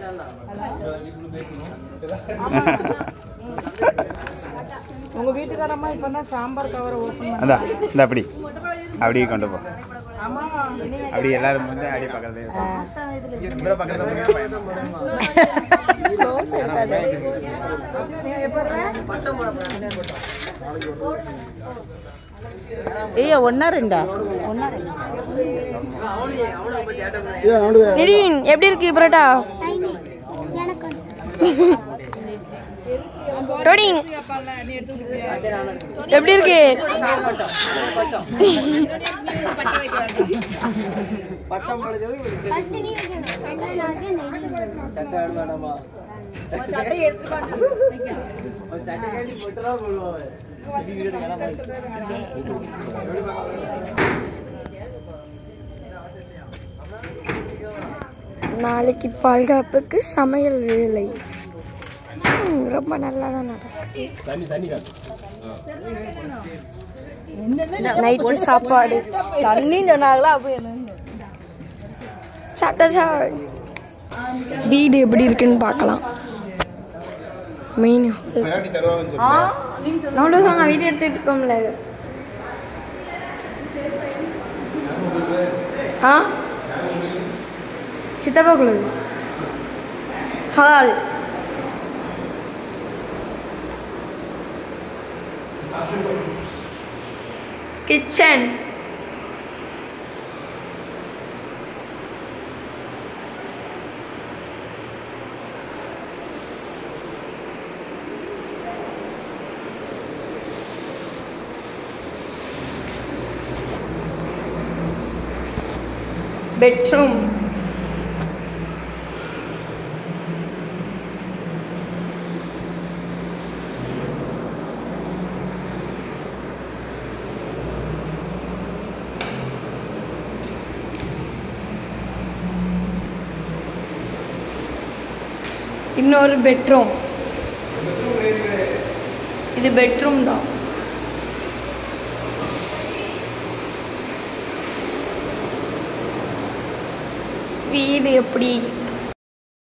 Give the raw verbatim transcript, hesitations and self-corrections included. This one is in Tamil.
உங்க வீட்டுக்காரம்மா இப்பதான் சாம்பார் கவரை ஓபன் அதான் இந்த அப்படி அப்படியே கொண்டு போ. அப்படி எல்லாரும் வந்து அப்படியே பக்கத்துல ஏய் ஒன்னா ரெண்டா ஒன்னா நிதின் எப்படி இருக்கு பரோட்டா? டோடிங் எப்படி இருக்கு? நாளைக்கு பாதுகாப்புக்கு சமையல் வேலை ரொம்ப நல்லா தான் நடக்குது. நைட்டு சாப்பாடு தண்ணி சொன்னாங்களா? அப்படி சட்டச்சா வீடு எப்படி இருக்குன்னு பார்க்கலாம். மெயின் அவ்வளோதான் நான் வீடு எடுத்துட்டு இருக்கோம்ல. ஆ சித்தப்பா குழுது ஹால் கிச்சன் பெட்ரூம் இன்னொரு பெட்ரூம். இது பெட்ரூம் தான். வீடு எப்படி